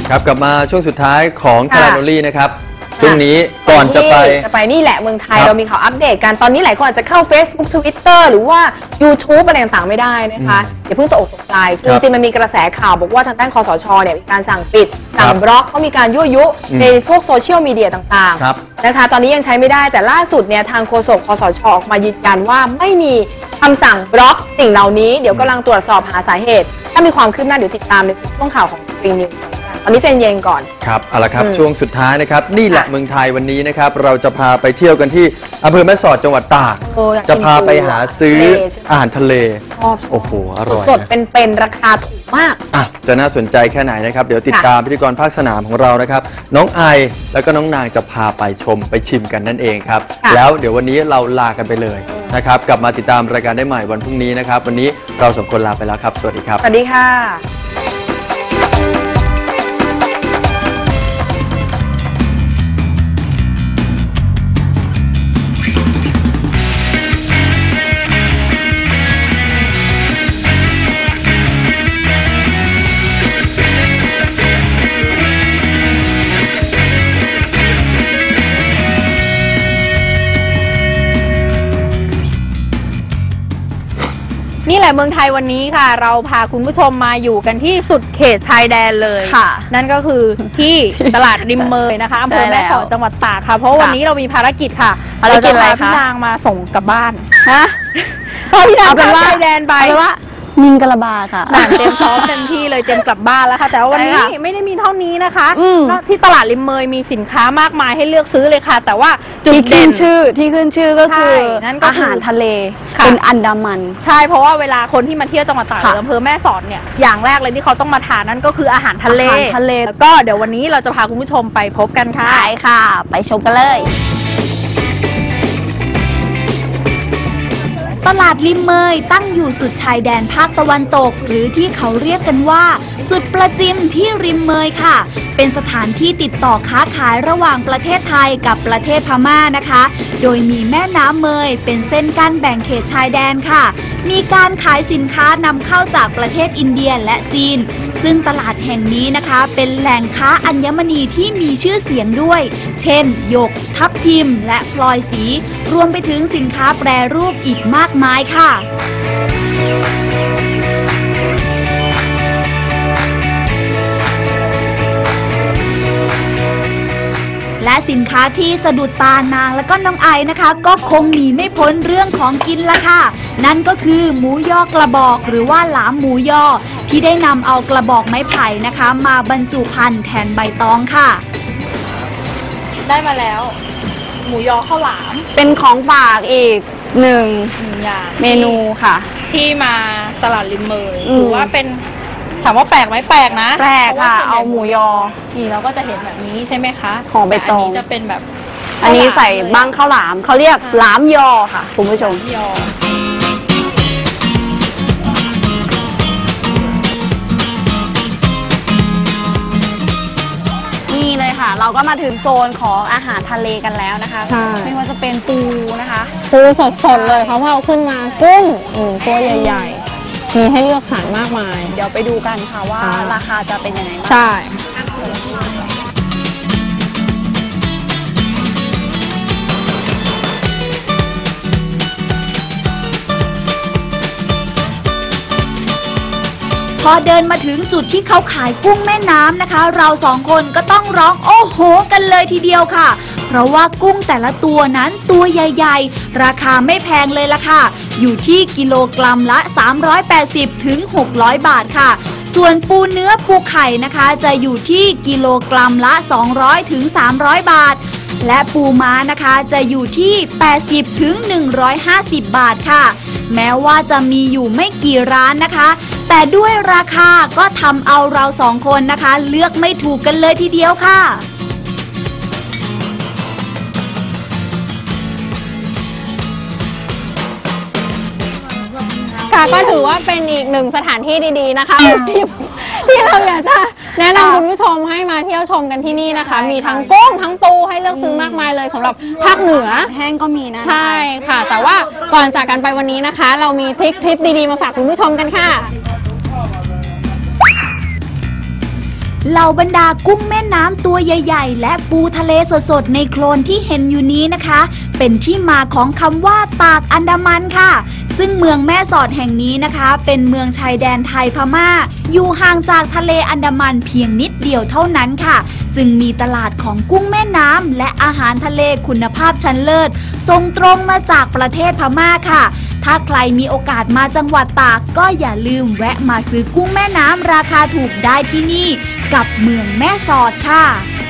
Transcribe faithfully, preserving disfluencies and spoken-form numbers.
ครับกลับมาช่วงสุดท้ายของทาราโนลี่นะครับช่วงนี้ก่อนจะไปจะไปนี่แหละเมืองไทยเรามีข่าวอัปเดตกันตอนนี้หลายคนอาจจะเข้า Facebook Twitter หรือว่า YouTube อะไรต่างๆไม่ได้นะคะอย่าเพิ่งตกอกตกใจคือจริงๆมันมีกระแสข่าวบอกว่าทางด้านคสชเนี่ยมีการสั่งปิดสั่งบล็อกเขามีการยั่วยุในพวกโซเชียลมีเดียต่างๆนะคะตอนนี้ยังใช้ไม่ได้แต่ล่าสุดเนี่ยทางโฆษกคสชออกมายืนยันว่าไม่มีคำสั่งบล็อกสิ่งเหล่านี้เดี๋ยวกำลังตรวจสอบหาสาเหตุถ้ามีความคืบหน้าเดี๋ยวติดตามในช่วงข่าวของสปริงนิวตอนนี้ใจเย็นก่อนครับเอาละครับช่วงสุดท้ายนะครับนี่แหละเมืองไทยวันนี้นะครับเราจะพาไปเที่ยวกันที่อำเภอแม่สอดจังหวัดตากจะพาไปหาซื้ออาหารทะเลโอ้โหอร่อยสดเป็นๆราคาถูกมากอ่ะจะน่าสนใจแค่ไหนนะครับเดี๋ยวติดตามพิธีกรภาคสนามของเรานะครับน้องไอแล้วก็น้องนางจะพาไปชมไปชิมกันนั่นเองครับแล้วเดี๋ยววันนี้เราลากันไปเลยนะครับกลับมาติดตามรายการได้ใหม่วันพรุ่งนี้นะครับวันนี้เราสองคนลาไปแล้วครับสวัสดีครับสวัสดีค่ะนี่แหละเมืองไทยวันนี้ค่ะเราพาคุณผู้ชมมาอยู่กันที่สุดเขตชายแดนเลยค่ะนั่นก็คือที่ตลาดริมเมยนะคะอำเภอแม่สอดจังหวัดตากค่ะเพราะวันนี้เรามีภารกิจค่ะเราจะพาพี่นางมาส่งกลับบ้านฮะพอพี่นางเป็นว่าชายแดนไปว่ามิงกะลาบาค่ะเตรียมพร้อมเต็มที่เลยเตรียมกลับบ้านแล้วค่ะแต่ว่าวันนี้ไม่ได้มีเท่านี้นะคะที่ตลาดริมเมยมีสินค้ามากมายให้เลือกซื้อเลยค่ะแต่ว่าจุดเด่นชื่อที่ขึ้นชื่อก็คืออาหารทะเลเป็นอันดามันใช่เพราะว่าเวลาคนที่มาเที่ยวจังหวัดตากหรืออำเภอแม่สอดเนี่ยอย่างแรกเลยที่เขาต้องมาทานนั่นก็คืออาหารทะเลทะเลแล้วก็เดี๋ยววันนี้เราจะพาคุณผู้ชมไปพบกันค่ะใช่ค่ะไปชมกันเลยตลาดริมเมยตั้งอยู่สุดชายแดนภาคตะวันตกหรือที่เขาเรียกกันว่าสุดประจิมที่ริมเมยค่ะเป็นสถานที่ติดต่อค้าขายระหว่างประเทศไทยกับประเทศพม่านะคะโดยมีแม่น้ำเมยเป็นเส้นกั้นแบ่งเขตชายแดนค่ะมีการขายสินค้านำเข้าจากประเทศอินเดียและจีนซึ่งตลาดแห่งนี้นะคะเป็นแหล่งค้าอัญมณีที่มีชื่อเสียงด้วยเช่นหยกทับทิมและพลอยสีรวมไปถึงสินค้าแปรรูปอีกมากมายค่ะและสินค้าที่สะดุดตานางและก็น้องไอนะคะก็คงหนีไม่พ้นเรื่องของกินละค่ะนั่นก็คือหมูยอกระบอกหรือว่าหลามหมูยอที่ได้นำเอากระบอกไม้ไผ่นะคะมาบรรจุภัณฑ์แทนใบตองค่ะได้มาแล้วหมูยอข้าวหลามเป็นของฝากอีกหนึ่งอย่างเมนูค่ะที่มาตลาดริมเมยถือว่าเป็นถามว่าแปลกไหมแปลกนะแปลกค่ะเอาหมูยอนี่เราก็จะเห็นแบบนี้ใช่ไหมคะห่อใบตองอันนี้จะเป็นแบบอันนี้ใส่บ้างข้าวหลามเขาเรียกหลามยอค่ะคุณผู้ชมยอนี่เลยค่ะเราก็มาถึงโซนของอาหารทะเลกันแล้วนะคะใช่ไม่ว่าจะเป็นปูนะคะปูสดๆเลยเขาเอาขึ้นมากุ้งตัวใหญ่ๆมีให้เลือกสรรมากมายเดี๋ยวไปดูกันค่ะว่าราคาจะเป็นยังไงบ้างใช่พอเดินมาถึงจุดที่เขาขายกุ้งแม่น้ำนะคะเราสองคนก็ต้องร้องโอ้โหกันเลยทีเดียวค่ะเพราะว่ากุ้งแต่ละตัวนั้นตัวใหญ่ๆราคาไม่แพงเลยล่ะค่ะอยู่ที่กิโลกรัมละสามร้อยแปดสิบถึงหกร้อยบาทค่ะส่วนปูเนื้อปูไข่นะคะจะอยู่ที่กิโลกรัมละสองร้อยถึงสามร้อยบาทและปูม้านะคะจะอยู่ที่แปดสิบถึงหนึ่งร้อยห้าสิบบาทค่ะแม้ว่าจะมีอยู่ไม่กี่ร้านนะคะแต่ด้วยราคาก็ทำเอาเราสองคนนะคะเลือกไม่ถูกกันเลยทีเดียวค่ะค่ะก็ถือว่าเป็นอีกหนึ่งสถานที่ดีๆนะคะที่ที่เราอยากจะแนะนำคุณผู้ชมให้มาเที่ยวชมกันที่นี่นะคะมีทั้งกุ้งทั้งปูให้เลือกซื้อมากมายเลยสำหรับภาคเหนือแห้งก็มีนะใช่ค่ะแต่ว่าก่อนจากกันไปวันนี้นะคะเรามีทริคทริปดีๆมาฝากคุณผู้ชมกันค่ะเหล่าบรรดากุ้งแม่น้ำตัวใหญ่ๆและปูทะเลสดๆในโคลนที่เห็นอยู่นี้นะคะเป็นที่มาของคำว่าตากอันดามันค่ะซึ่งเมืองแม่สอดแห่งนี้นะคะเป็นเมืองชายแดนไทยพม่าอยู่ห่างจากทะเลอันดามันเพียงนิดเดียวเท่านั้นค่ะจึงมีตลาดของกุ้งแม่น้ำและอาหารทะเลคุณภาพชั้นเลิศส่งตรงมาจากประเทศพม่าค่ะถ้าใครมีโอกาสมาจังหวัดตากก็อย่าลืมแวะมาซื้อกุ้งแม่น้ำราคาถูกได้ที่นี่กับเมืองแม่สอดค่ะ